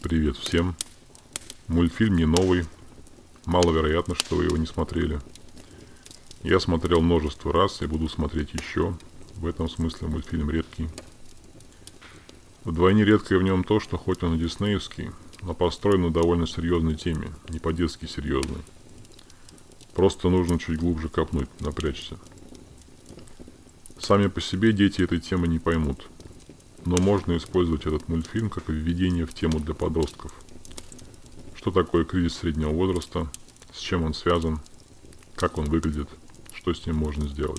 Привет всем. Мультфильм не новый. Маловероятно, что вы его не смотрели. Я смотрел множество раз и буду смотреть еще. В этом смысле мультфильм редкий. Вдвойне редкое в нем то, что хоть он и диснеевский, но построен на довольно серьезной теме, не по-детски серьезной. Просто нужно чуть глубже копнуть, напрячься. Сами по себе дети этой темы не поймут. Но можно использовать этот мультфильм как введение в тему для подростков. Что такое кризис среднего возраста, с чем он связан, как он выглядит, что с ним можно сделать.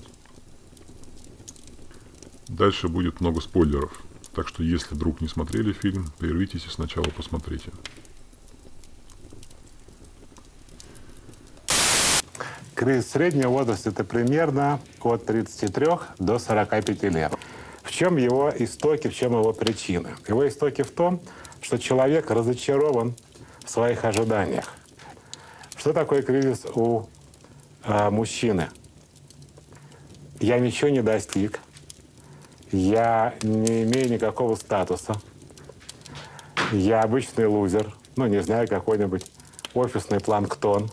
Дальше будет много спойлеров, так что если вдруг не смотрели фильм, прервитесь и сначала посмотрите. Кризис среднего возраста – это примерно от 33 до 45 лет. В чем его истоки, в чем его причины? Его истоки в том, что человек разочарован в своих ожиданиях. Что такое кризис у мужчины? Я ничего не достиг, я не имею никакого статуса, я обычный лузер, ну, не знаю, какой-нибудь офисный планктон.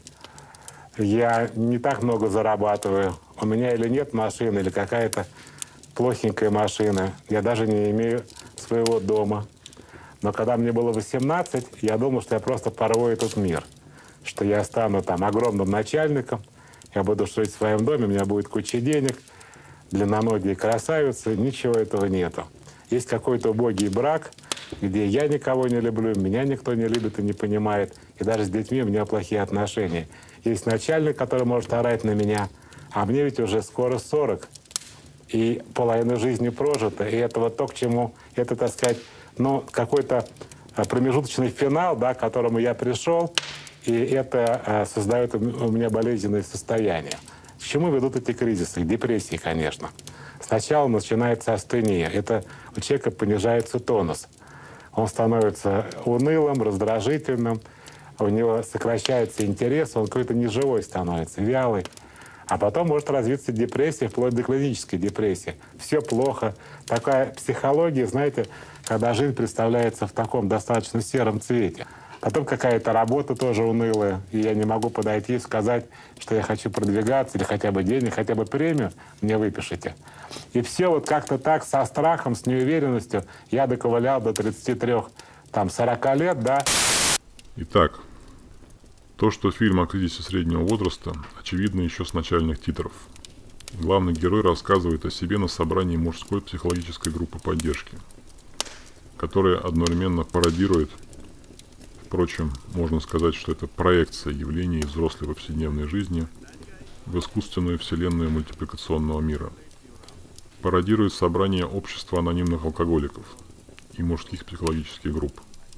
Я не так много зарабатываю. У меня или нет машины, или какая-то плохенькая машина. Я даже не имею своего дома. Но когда мне было 18, я думал, что я просто порву этот мир. Что я стану там огромным начальником, я буду жить в своем доме, у меня будет куча денег, длинноногие красавицы. Ничего этого нету. Есть какой-то убогий брак, где я никого не люблю, меня никто не любит и не понимает. И даже с детьми у меня плохие отношения. Есть начальник, который может орать на меня, а мне ведь уже скоро 40. И половина жизни прожита. И это вот то, к чему, это, так сказать, ну, какой-то промежуточный финал, да, к которому я пришел, и это создает у меня болезненное состояние. К чему ведут эти кризисы? К депрессии, конечно. Сначала начинается астения. Это у человека понижается тонус. Он становится унылым, раздражительным, у него сокращается интерес, он какой-то неживой становится, вялый. А потом может развиться депрессия, вплоть до клинической депрессии. Все плохо. Такая психология, знаете, когда жизнь представляется в таком достаточно сером цвете. Потом какая-то работа тоже унылая, и я не могу подойти и сказать, что я хочу продвигаться, или хотя бы денег, хотя бы премию мне выпишите. И все вот как-то так, со страхом, с неуверенностью я доковылял до 33-40 лет, да. Итак, то, что фильм о кризисе среднего возраста, очевидно еще с начальных титров. Главный герой рассказывает о себе на собрании мужской психологической группы поддержки, которая одновременно пародирует, впрочем, можно сказать, что это проекция явлений из взрослой повседневной жизни в искусственную вселенную мультипликационного мира. Пародирует собрание общества анонимных алкоголиков и мужских психологических групп.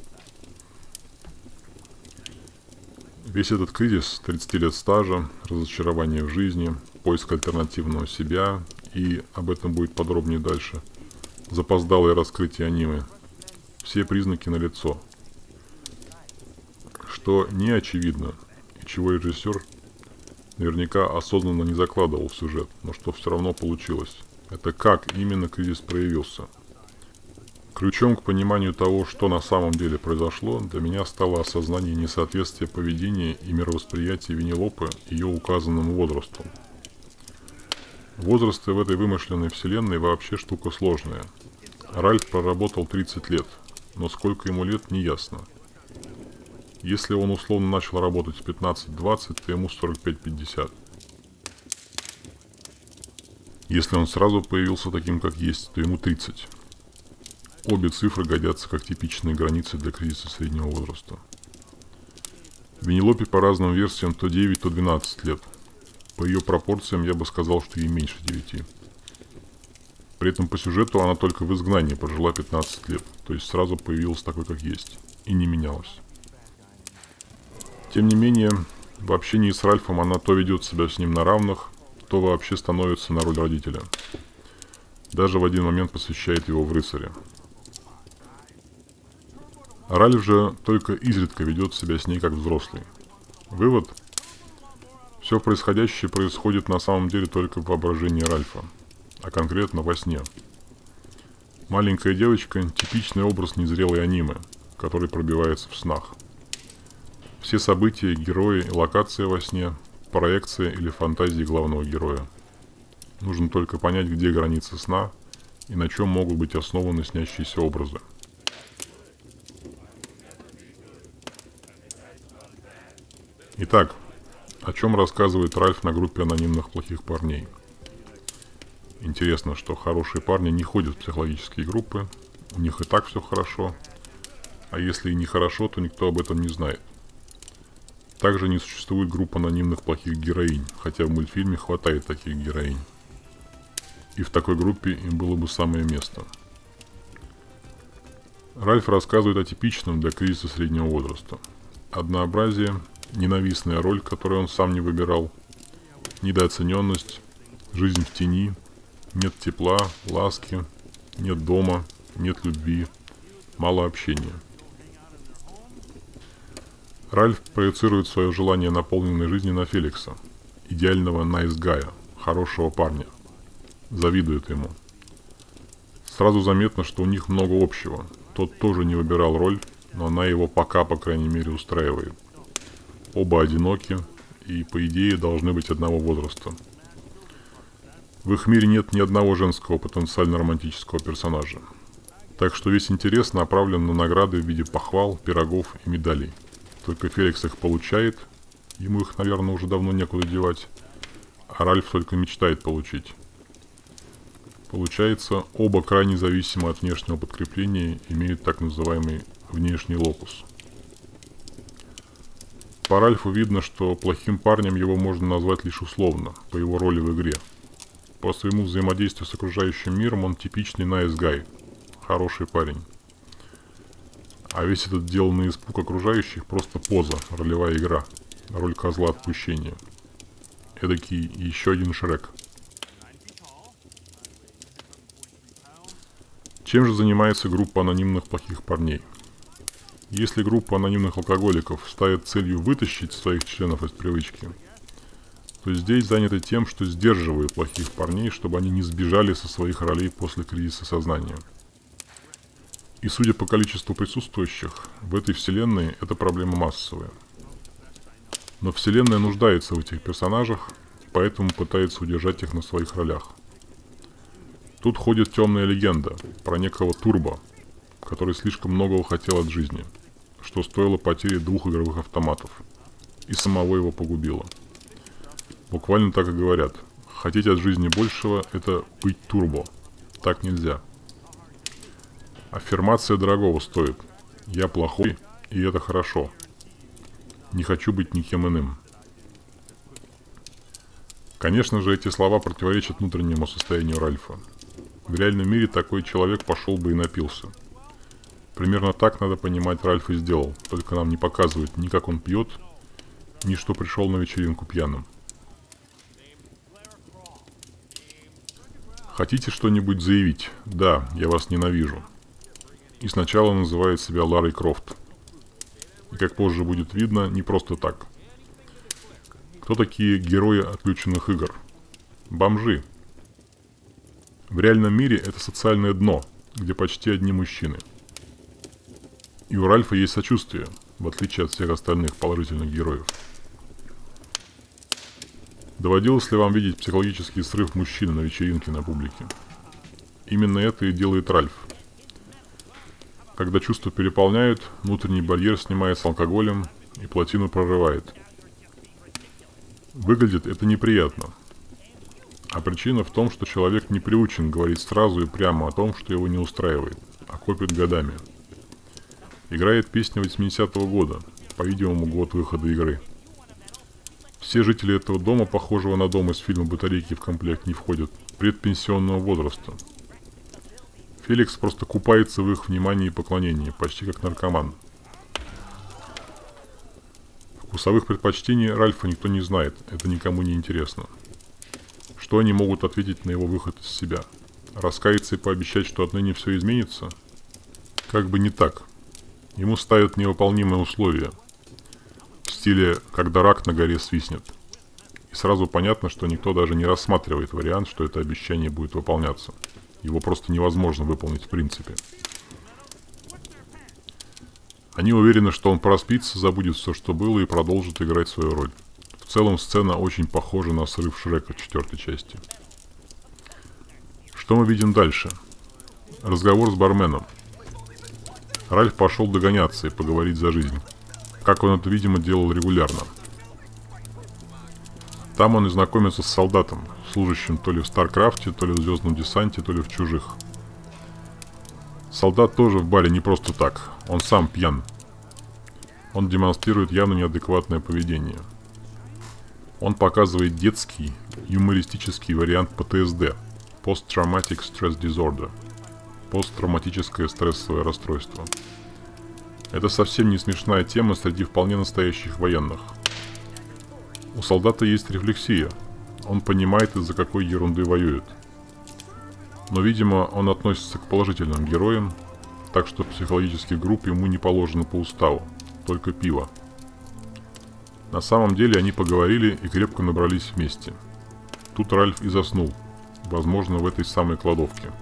Весь этот кризис 30 лет стажа, разочарование в жизни, поиск альтернативного себя и, об этом будет подробнее дальше, запоздалое раскрытие аниме. Все признаки налицо. Что не очевидно, и чего режиссер наверняка осознанно не закладывал в сюжет, но что все равно получилось. Это как именно кризис проявился. Ключом к пониманию того, что на самом деле произошло, для меня стало осознание несоответствия поведения и мировосприятия Венелопы ее указанному возрасту. Возрасты в этой вымышленной вселенной вообще штука сложная. Ральф проработал 30 лет, но сколько ему лет, не ясно. Если он условно начал работать в 15-20, то ему 45-50. Если он сразу появился таким, как есть, то ему 30. Обе цифры годятся как типичные границы для кризиса среднего возраста. Венелопе по разным версиям то 9, то 12 лет. По ее пропорциям я бы сказал, что ей меньше 9. При этом по сюжету она только в изгнании прожила 15 лет, то есть сразу появилась такой, как есть, и не менялась. Тем не менее, в общении с Ральфом она то ведет себя с ним на равных, то вообще становится на роль родителя. Даже в один момент посвящает его в рыцаря. Ральф же только изредка ведет себя с ней как взрослый. Вывод: все происходящее происходит на самом деле только в воображении Ральфа, а конкретно во сне. Маленькая девочка – типичный образ незрелой аниме, который пробивается в снах. Все события, герои и локации во сне – проекция или фантазии главного героя. Нужно только понять, где границы сна и на чем могут быть основаны снящиеся образы. Итак, о чем рассказывает Ральф на группе анонимных плохих парней? Интересно, что хорошие парни не ходят в психологические группы, у них и так все хорошо, а если и не хорошо, то никто об этом не знает. Также не существует групп анонимных плохих героинь, хотя в мультфильме хватает таких героинь. И в такой группе им было бы самое место. Ральф рассказывает о типичном для кризиса среднего возраста. Однообразие, ненавистная роль, которую он сам не выбирал, недооцененность, жизнь в тени, нет тепла, ласки, нет дома, нет любви, мало общения. Ральф проецирует свое желание наполненной жизни на Феликса, идеального nice guy, хорошего парня. Завидует ему. Сразу заметно, что у них много общего. Тот тоже не выбирал роль, но она его пока, по крайней мере, устраивает. Оба одиноки и, по идее, должны быть одного возраста. В их мире нет ни одного женского потенциально романтического персонажа. Так что весь интерес направлен на награды в виде похвал, пирогов и медалей. Только Феликс их получает, ему их, наверное, уже давно некуда девать, а Ральф только мечтает получить. Получается, оба крайне зависимы от внешнего подкрепления, имеют так называемый внешний локус. По Ральфу видно, что плохим парнем его можно назвать лишь условно, по его роли в игре. По своему взаимодействию с окружающим миром он типичный nice guy, хороший парень. А весь этот деланный испуг окружающих просто поза, ролевая игра, роль козла отпущения. Эдакий еще один Шрек. Чем же занимается группа анонимных плохих парней? Если группа анонимных алкоголиков ставит целью вытащить своих членов из привычки, то здесь заняты тем, что сдерживают плохих парней, чтобы они не сбежали со своих ролей после кризиса сознания. И судя по количеству присутствующих, в этой вселенной эта проблема массовая. Но вселенная нуждается в этих персонажах, поэтому пытается удержать их на своих ролях. Тут ходит темная легенда про некого Турбо, который слишком многого хотел от жизни, что стоило потери 2 игровых автоматов, и самого его погубило. Буквально так и говорят: хотеть от жизни большего – это быть Турбо. Так нельзя. Аффирмация дорогого стоит. Я плохой, и это хорошо. Не хочу быть никем иным. Конечно же, эти слова противоречат внутреннему состоянию Ральфа. В реальном мире такой человек пошел бы и напился. Примерно так надо понимать Ральф и сделал, только нам не показывают ни как он пьет, ни что пришел на вечеринку пьяным. Хотите что-нибудь заявить? Да, я вас ненавижу. И сначала называет себя Ларой Крофт. И как позже будет видно, не просто так. Кто такие герои отключенных игр? Бомжи. В реальном мире это социальное дно, где почти одни мужчины. И у Ральфа есть сочувствие, в отличие от всех остальных положительных героев. Доводилось ли вам видеть психологический срыв мужчины на вечеринке на публике? Именно это и делает Ральф. Когда чувства переполняют, внутренний барьер снимается алкоголем и плотину прорывает. Выглядит это неприятно. А причина в том, что человек не приучен говорить сразу и прямо о том, что его не устраивает, а копит годами. Играет песня 80-го года, по-видимому, год выхода игры. Все жители этого дома, похожего на дом из фильма «Батарейки в комплект», не входят, предпенсионного возраста. Феликс просто купается в их внимании и поклонении, почти как наркоман. Вкусовых предпочтений Ральфа никто не знает, это никому не интересно. Что они могут ответить на его выход из себя? Раскаяться и пообещать, что отныне все изменится? Как бы не так. Ему ставят невыполнимые условия. В стиле «когда рак на горе свистнет». И сразу понятно, что никто даже не рассматривает вариант, что это обещание будет выполняться. Его просто невозможно выполнить в принципе. Они уверены, что он проспится, забудет все, что было, и продолжит играть свою роль. В целом сцена очень похожа на срыв Шрека 4-й части. Что мы видим дальше? Разговор с барменом. Ральф пошел догоняться и поговорить за жизнь. Как он это, видимо, делал регулярно. Там он и знакомится с солдатом, служащим то ли в Старкрафте, то ли в Звездном десанте, то ли в Чужих. Солдат тоже в баре не просто так, он сам пьян. Он демонстрирует явно неадекватное поведение. Он показывает детский, юмористический вариант ПТСД – Post-Traumatic Stress Disorder – посттравматическое стрессовое расстройство. Это совсем не смешная тема среди вполне настоящих военных. У солдата есть рефлексия, он понимает, из-за какой ерунды воюет. Но, видимо, он относится к положительным героям, так что в психологических групп ему не положено по уставу, только пиво. На самом деле они поговорили и крепко набрались вместе. Тут Ральф и заснул, возможно, в этой самой кладовке.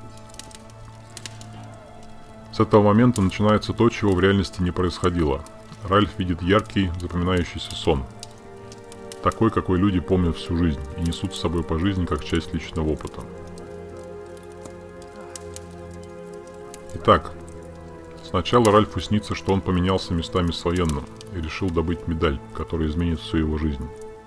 С этого момента начинается то, чего в реальности не происходило. Ральф видит яркий, запоминающийся сон. Такой, какой люди помнят всю жизнь и несут с собой по жизни как часть личного опыта. Итак, сначала Ральфу снится, что он поменялся местами с военным и решил добыть медаль, которая изменит всю его жизнь.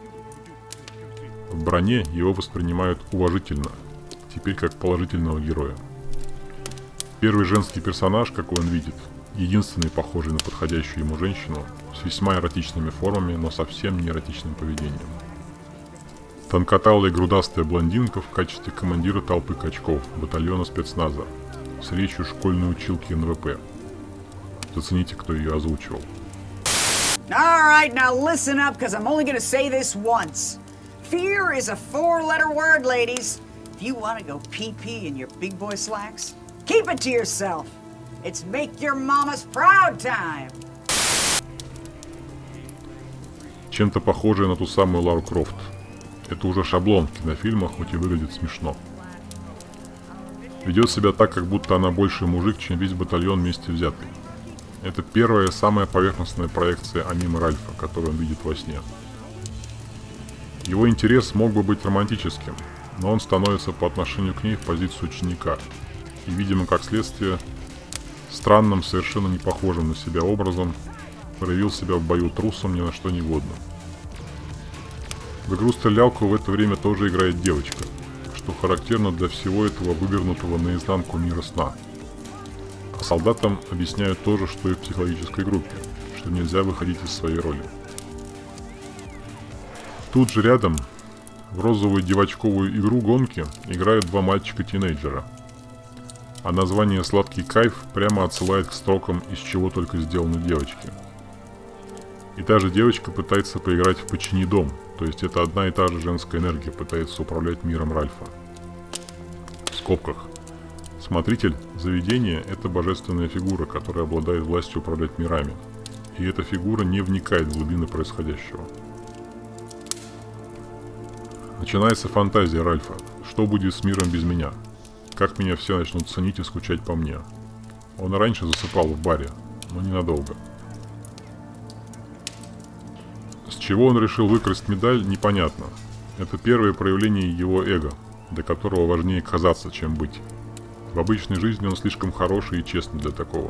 В броне его воспринимают уважительно, теперь как положительного героя. Первый женский персонаж, какой он видит, единственный похожий на подходящую ему женщину, с весьма эротичными формами, но совсем не эротичным поведением. Тонкоталая грудастая блондинка в качестве командира толпы качков батальона спецназа с речью школьной училки НВП. Зацените, кто ее озвучивал. Alright, now listen up, because I'm only going to say this once. Fear is a 4-letter word, ladies. If you want to go pee-pee in your big boy slacks, keep it to yourself. It's make your mama's proud time. Чем-то похожая на ту самую Лару Крофт. Это уже шаблон в кинофильмах, хоть и выглядит смешно. Ведет себя так, как будто она больше мужик, чем весь батальон вместе взятый. Это первая, самая поверхностная проекция аниме Ральфа, которую он видит во сне. Его интерес мог бы быть романтическим, но он становится по отношению к ней в позицию ученика. И, видимо, как следствие, странным, совершенно не похожим на себя образом, проявил себя в бою трусом ни на что не годным. В игру-стрелялку в это время тоже играет девочка, что характерно для всего этого вывернутого наизнанку мира сна. А солдатам объясняют то же, что и в психологической группе, что нельзя выходить из своей роли. Тут же рядом, в розовую девочковую игру гонки, играют два мальчика-тинейджера. А название «Сладкий кайф» прямо отсылает к строкам, из чего только сделаны девочки. И та же девочка пытается поиграть в «Почини дом», то есть это одна и та же женская энергия пытается управлять миром Ральфа. В скобках. Смотритель заведения – это божественная фигура, которая обладает властью управлять мирами. И эта фигура не вникает в глубины происходящего. Начинается фантазия Ральфа. Что будет с миром без меня? Как меня все начнут ценить и скучать по мне? Он и раньше засыпал в баре, но ненадолго. С чего он решил выкрасть медаль, непонятно. Это первое проявление его эго, для которого важнее казаться, чем быть. В обычной жизни он слишком хороший и честный для такого.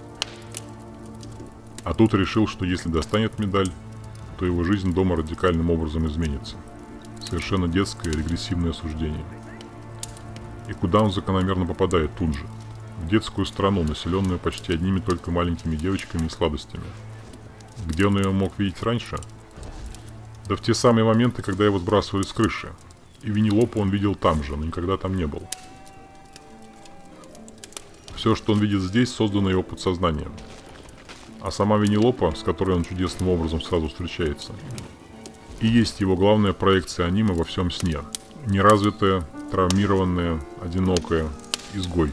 А тут решил, что если достанет медаль, то его жизнь дома радикальным образом изменится. Совершенно детское регрессивное суждение. И куда он закономерно попадает тут же? В детскую страну, населенную почти одними только маленькими девочками и сладостями. Где он ее мог видеть раньше? Да в те самые моменты, когда его сбрасывали с крыши. И Винни-Лопа он видел там же, но никогда там не был. Все, что он видит здесь, создано его подсознанием. А сама Винни-Лопа, с которой он чудесным образом сразу встречается, и есть его главная проекция аниме во всем сне. Неразвитая, травмированная, одинокая, изгой.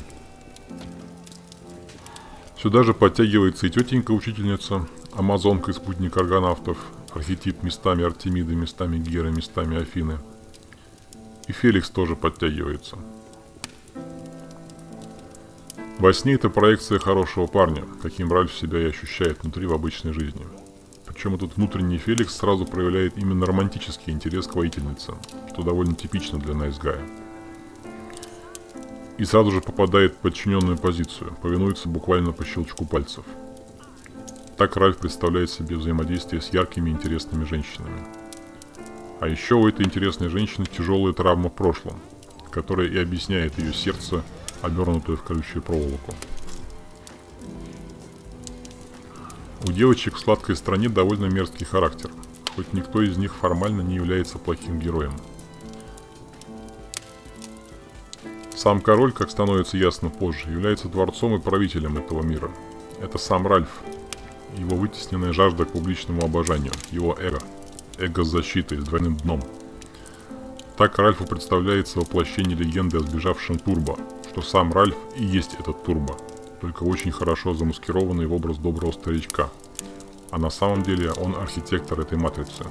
Сюда же подтягивается и тетенька-учительница, амазонка и спутник аргонавтов, архетип местами Артемиды, местами Геры, местами Афины. И Феликс тоже подтягивается. Во сне это проекция хорошего парня, каким Ральф себя и ощущает внутри в обычной жизни. Причем этот внутренний Феликс сразу проявляет именно романтический интерес к воительнице, что довольно типично для Nice Guy. И сразу же попадает в подчиненную позицию, повинуется буквально по щелчку пальцев. Так Ральф представляет себе взаимодействие с яркими и интересными женщинами. А еще у этой интересной женщины тяжелая травма в прошлом, которая и объясняет ее сердце, обернутое в колючую проволоку. У девочек в сладкой стране довольно мерзкий характер, хоть никто из них формально не является плохим героем. Сам король, как становится ясно позже, является дворцом и правителем этого мира. Это сам Ральф, его вытесненная жажда к публичному обожанию, его эго. Эго с защитой, с двойным дном. Так Ральфу представляется воплощение легенды о сбежавшем Турбо, что сам Ральф и есть этот Турбо, только очень хорошо замаскированный в образ доброго старичка. А на самом деле он архитектор этой матрицы.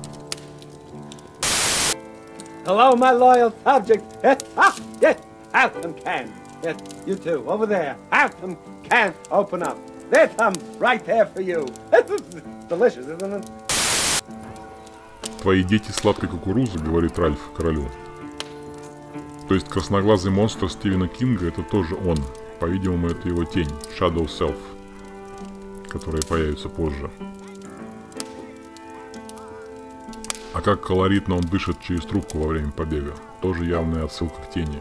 Hello, my loyal subject. Yes, have some cans. Yes, you too, over there. Have some cans. Open up. There's some right there for you. This is delicious, isn't it? «Твои дети сладкой кукурузы», — говорит Ральф королю. То есть красноглазый монстр Стивена Кинга — это тоже он. По-видимому, это его тень, Shadow Self, которая появится позже. А как колоритно он дышит через трубку во время побега. Тоже явная отсылка к тени.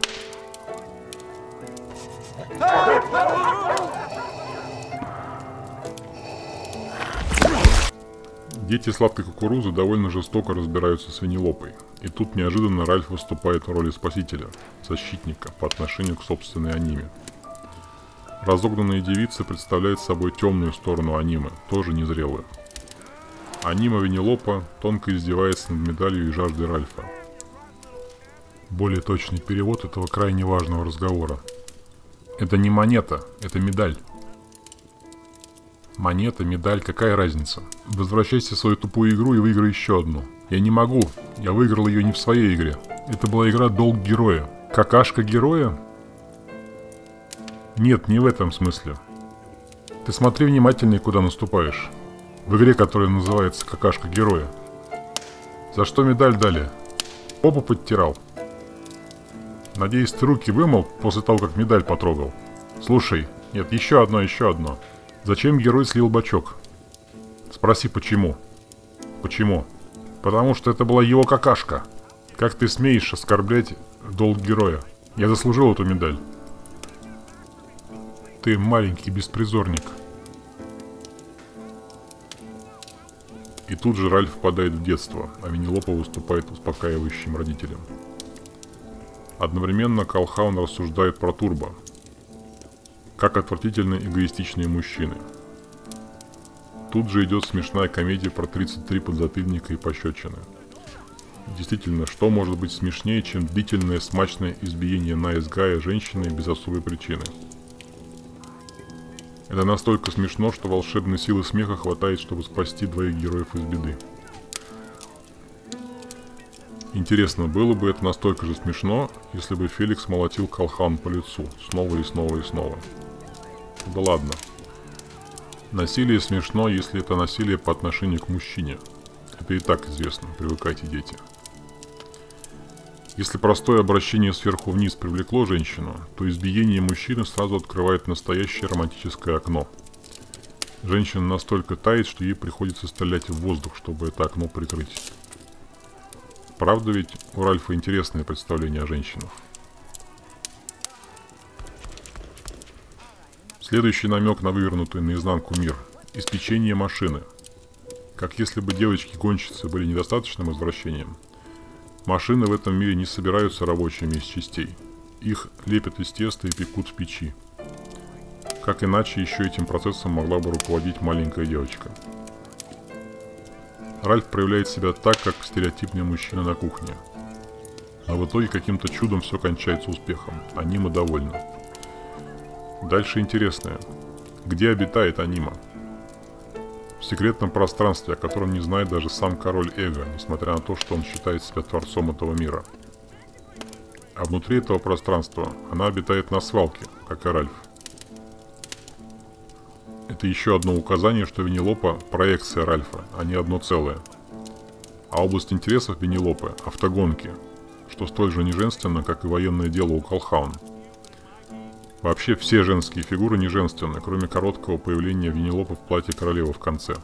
Дети сладкой кукурузы довольно жестоко разбираются с Венелопой. И тут неожиданно Ральф выступает в роли спасителя, защитника по отношению к собственной аниме. Разогнанная девица представляет собой темную сторону анимы, тоже незрелую. Анима Венелопа тонко издевается над медалью и жаждой Ральфа. Более точный перевод этого крайне важного разговора. Это не монета, это медаль. Монета, медаль, какая разница? Возвращайся в свою тупую игру и выиграй еще одну. Я не могу, я выиграл ее не в своей игре. Это была игра «Долг героя». Какашка героя? Нет, не в этом смысле. Ты смотри внимательнее, куда наступаешь. В игре, которая называется «Какашка героя». За что медаль дали? Попу подтирал. Надеюсь, ты руки вымыл после того, как медаль потрогал. Слушай, нет, еще одно. Зачем герой слил бачок? Спроси, почему? Почему? Потому что это была его какашка. Как ты смеешь оскорблять долг героя? Я заслужил эту медаль. Ты маленький беспризорник. И тут же Ральф впадает в детство, а Венелопа выступает успокаивающим родителем. Одновременно Калхаун рассуждает про Турбо. Как отвратительно эгоистичные мужчины. Тут же идет смешная комедия про 33 подзатыльника и пощечины. Действительно, что может быть смешнее, чем длительное смачное избиение Nice Guy женщиной без особой причины? Это настолько смешно, что волшебной силы смеха хватает, чтобы спасти двоих героев из беды. Интересно, было бы это настолько же смешно, если бы Феликс молотил Калхан по лицу снова и снова и снова. Да ладно. Насилие смешно, если это насилие по отношению к мужчине. Это и так известно, привыкайте, дети. Если простое обращение сверху вниз привлекло женщину, то избиение мужчины сразу открывает настоящее романтическое окно. Женщина настолько тает, что ей приходится стрелять в воздух, чтобы это окно прикрыть. Правда ведь у Ральфа интересное представление о женщинах. Следующий намек на вывернутый наизнанку мир – испечение машины. Как если бы девочки-гонщицы были недостаточным извращением. Машины в этом мире не собираются рабочими из частей. Их лепят из теста и пекут в печи. Как иначе еще этим процессом могла бы руководить маленькая девочка. Ральф проявляет себя так, как стереотипный мужчина на кухне. Но в итоге каким-то чудом все кончается успехом. Анима довольна. Дальше интересное. Где обитает Анима? В секретном пространстве, о котором не знает даже сам король Эго, несмотря на то, что он считает себя творцом этого мира. А внутри этого пространства она обитает на свалке, как и Ральф. Это еще одно указание, что Венелопа – проекция Ральфа, а не одно целое. А область интересов Венелопы – автогонки, что столь же неженственно, как и военное дело у Колхаун. Вообще все женские фигуры неженственны, кроме короткого появления Венелопы в платье королевы в конце.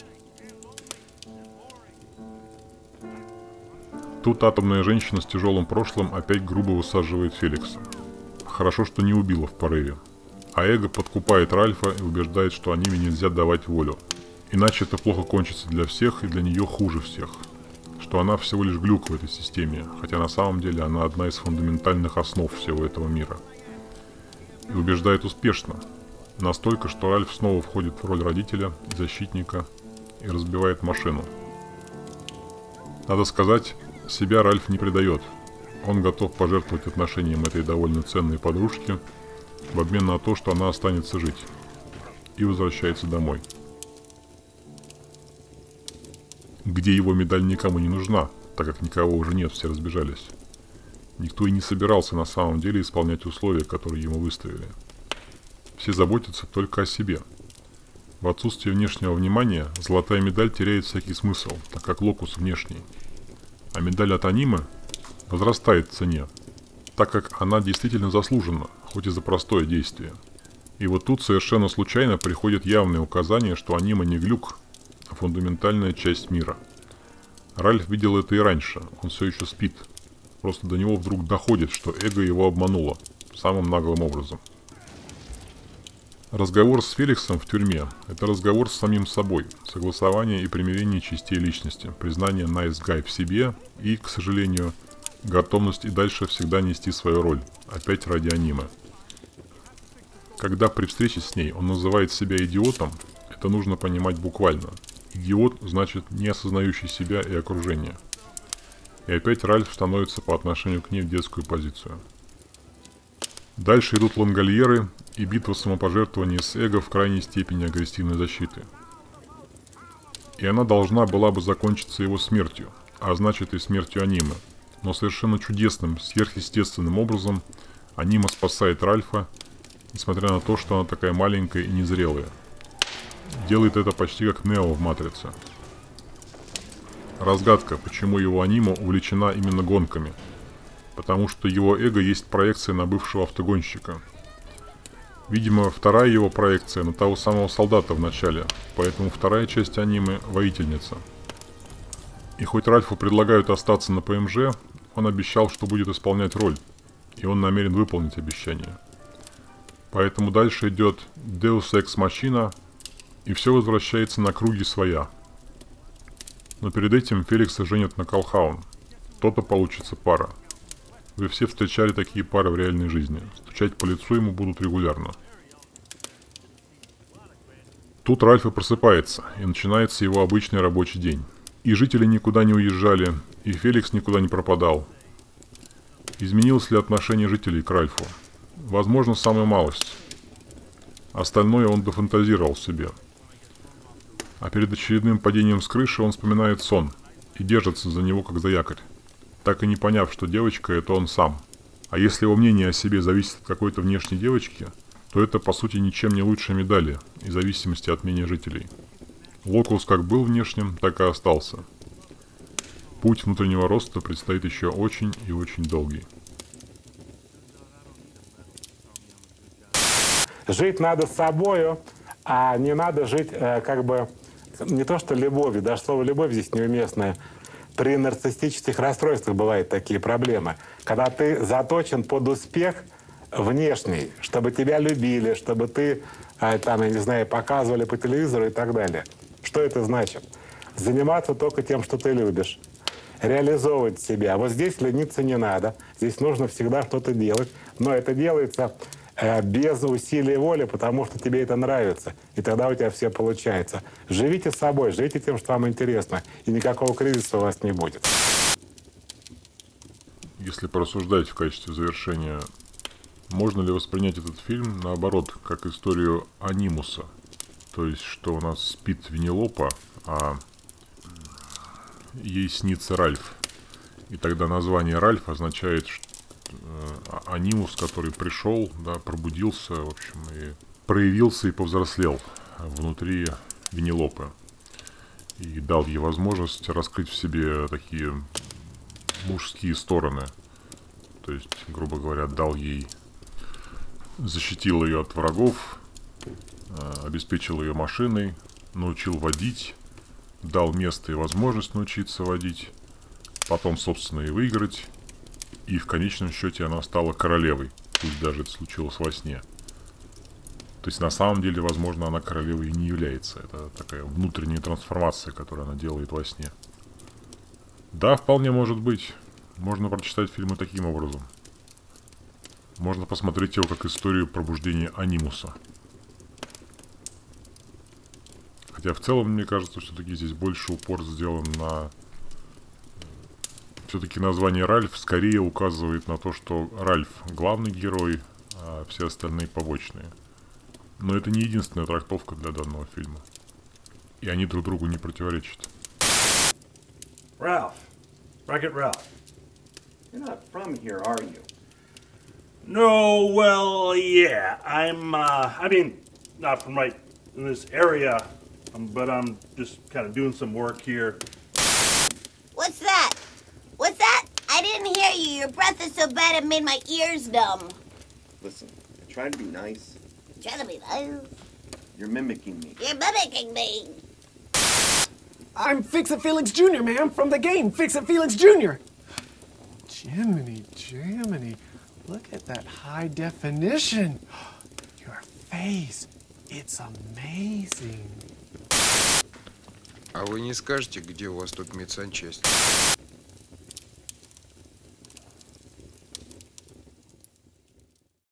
Тут атомная женщина с тяжелым прошлым опять грубо высаживает Феликса. Хорошо, что не убила в порыве. А эго подкупает Ральфа и убеждает, что аниме нельзя давать волю. Иначе это плохо кончится для всех и для нее хуже всех. Что она всего лишь глюк в этой системе, хотя на самом деле она одна из фундаментальных основ всего этого мира. И убеждает успешно. Настолько, что Ральф снова входит в роль родителя и защитника и разбивает машину. Надо сказать, себя Ральф не предает. Он готов пожертвовать отношением этой довольно ценной подружки в обмен на то, что она останется жить. И возвращается домой. Где его медаль никому не нужна, так как никого уже нет, все разбежались. Никто и не собирался на самом деле исполнять условия, которые ему выставили. Все заботятся только о себе. В отсутствие внешнего внимания золотая медаль теряет всякий смысл, так как локус внешний. А медаль от аниме возрастает в цене, так как она действительно заслужена, хоть и за простое действие. И вот тут совершенно случайно приходит явное указание, что аниме не глюк, а фундаментальная часть мира. Ральф видел это и раньше, он все еще спит. Просто до него вдруг доходит, что эго его обмануло самым наглым образом. Разговор с Феликсом в тюрьме – это разговор с самим собой, согласование и примирение частей личности, признание nice guy в себе и, к сожалению, готовность и дальше всегда нести свою роль, опять ради аниме. Когда при встрече с ней он называет себя идиотом, это нужно понимать буквально. Идиот значит не осознающий себя и окружение. И опять Ральф становится по отношению к ней в детскую позицию. Дальше идут лангольеры и битва самопожертвования с эго в крайней степени агрессивной защиты. И она должна была бы закончиться его смертью, а значит и смертью аниме. Но совершенно чудесным, сверхъестественным образом аниме спасает Ральфа, несмотря на то, что она такая маленькая и незрелая. Делает это почти как Нео в «Матрице». Разгадка, почему его аниме увлечена именно гонками. Потому что его эго есть проекция на бывшего автогонщика. Видимо, вторая его проекция на того самого солдата в начале, поэтому вторая часть аниме – воительница. И хоть Ральфу предлагают остаться на ПМЖ, он обещал, что будет исполнять роль, и он намерен выполнить обещание. Поэтому дальше идет Deus Ex Machina, и все возвращается на круги своя. Но перед этим Феликса женят на Колхаун. То-то получится пара. Вы все встречали такие пары в реальной жизни. Стучать по лицу ему будут регулярно. Тут Ральф и просыпается, и начинается его обычный рабочий день. И жители никуда не уезжали, и Феликс никуда не пропадал. Изменилось ли отношение жителей к Ральфу? Возможно, самая малость. Остальное он дофантазировал себе. А перед очередным падением с крыши он вспоминает сон и держится за него как за якорь, так и не поняв, что девочка – это он сам. А если его мнение о себе зависит от какой-то внешней девочки, то это по сути ничем не лучше медали, и зависимости от мнения жителей. Локус как был внешним, так и остался. Путь внутреннего роста предстоит еще очень и очень долгий. Жить надо с собою, а не надо жить как бы не то что любовью, даже слово «любовь» здесь неуместное. При нарциссических расстройствах бывают такие проблемы, когда ты заточен под успех внешний, чтобы тебя любили, чтобы ты, там, я не знаю, показывали по телевизору и так далее. Что это значит? Заниматься только тем, что ты любишь. Реализовывать себя. Вот здесь лениться не надо. Здесь нужно всегда что-то делать. Но это делается без усилий воли, потому что тебе это нравится. И тогда у тебя все получается. Живите собой, живите тем, что вам интересно. И никакого кризиса у вас не будет. Если порассуждать в качестве завершения, можно ли воспринять этот фильм, наоборот, как историю анимуса? То есть, что у нас спит Венелопа, а ей снится Ральф. И тогда название Ральф означает, что анимус, который пришел, да, пробудился, в общем, и проявился и повзрослел. внутри Венелопы и дал ей возможность раскрыть в себе такие мужские стороны. То есть, грубо говоря, защитил ее от врагов, обеспечил ее машиной, научил водить, дал место и возможность научиться водить, потом, собственно, и выиграть, и в конечном счете она стала королевой, пусть даже это случилось во сне. То есть, на самом деле, возможно, она королевой и не является. Это такая внутренняя трансформация, которую она делает во сне. Да, вполне может быть. Можно прочитать фильмы таким образом. Можно посмотреть его как историю пробуждения анимуса. Хотя в целом, мне кажется, все-таки здесь больше упор сделан на... Все-таки название Ральф скорее указывает на то, что Ральф главный герой, а все остальные побочные. Но это не единственная трактовка для данного фильма. И они друг другу не противоречат. Ralph. Wreck-It Ralph. You're not from here, are you? No, well, yeah. I mean, not from right in this area, but I'm just kind of doing some work here. What's that? What's that? I didn't hear you. Your breath is so bad it made my ears numb. Listen, I'm trying to be nice. Trying to be nice. You're mimicking me. You're mimicking me. I'm Fix-It Felix Jr., ma'am, from the game Fix-It Felix Jr. Jiminy, look at that high definition. Your face, it's amazing. А вы не скажете, где у вас тут медсанчасть?